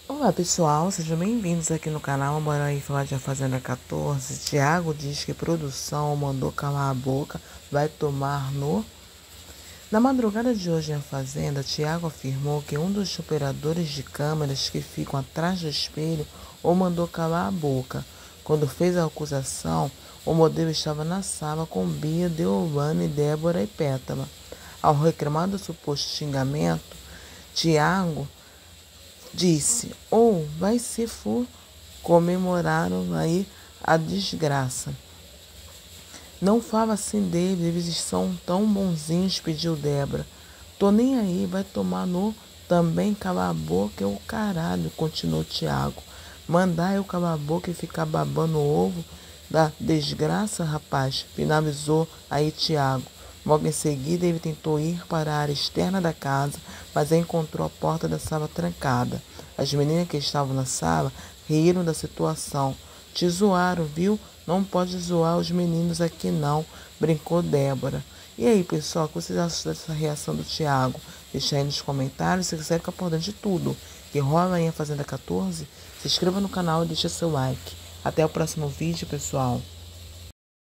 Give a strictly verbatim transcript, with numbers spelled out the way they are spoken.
Olá pessoal, sejam bem-vindos aqui no canal. Bora aí falar de A Fazenda quatorze. Tiago diz que produção mandou calar a boca, vai tomar no... Na madrugada de hoje em A Fazenda, Tiago afirmou que um dos operadores de câmeras que ficam atrás do espelho o mandou calar a boca. Quando fez a acusação, o modelo estava na sala com Bia, Deolane, Débora e Pétala. Ao reclamar do suposto xingamento, Tiago disse, ou oh, vai ser for, comemoraram aí a desgraça. Não fala assim deles, eles são tão bonzinhos, pediu Débora. Tô nem aí, vai tomar no também calar a boca é o caralho, continuou Tiago. Mandar eu calar a boca e ficar babando o ovo da desgraça, rapaz, finalizou aí Tiago. Logo em seguida, ele tentou ir para a área externa da casa, mas encontrou a porta da sala trancada. As meninas que estavam na sala riram da situação. Te zoaram, viu? Não pode zoar os meninos aqui não, brincou Débora. E aí, pessoal, o que vocês acham dessa reação do Tiago? Deixa aí nos comentários, se quiser ficar por dentro de tudo que rola aí a Fazenda quatorze, se inscreva no canal e deixa seu like. Até o próximo vídeo, pessoal.